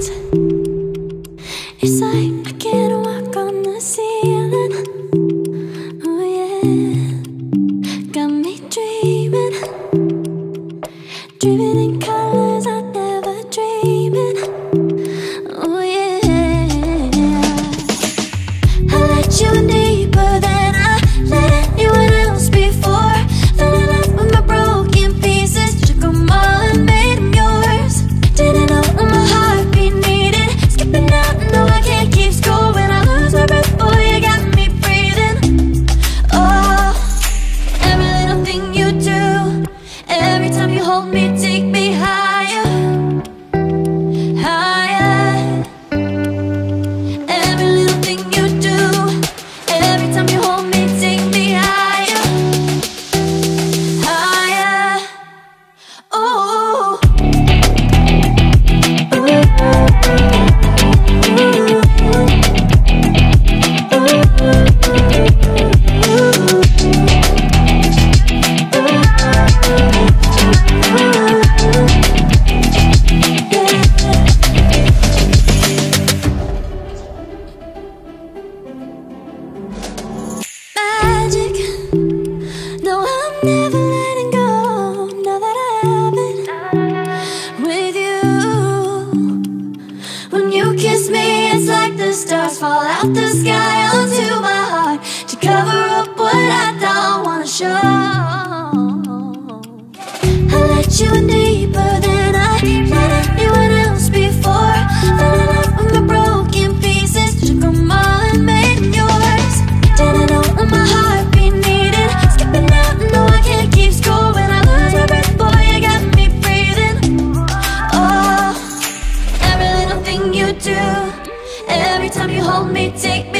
It's like I can't walk on the ceiling. Oh yeah, got me dreaming, dreaming in colors I never dreamed. Oh yeah, I let you in deeper than I let anyone else before. Fell in love with my broken pieces, took them all and made them yours. Didn't know what my heartbeat needed, skipping out, no I can't keep score. When I lose my breath, boy, you got me breathing. Oh, every little thing you do, every time you hold me, take me higher, higher. Every little thing you do, every time you hold me, take me higher, higher. Oh, magic. No, I'm never letting go. Now that I have it with you. When you kiss me, it's like the stars fall out the sky onto my heart to cover up what I don't wanna show. I let you in deeper than I let anyone else before. Fell in love with my broken pieces, took them all and made them yours. Didn't know what my heartbeat needed, skipping out, no I can't keep score. When I lose my breath, boy, you got me breathing. Oh, every little thing you do, every time you hold me, take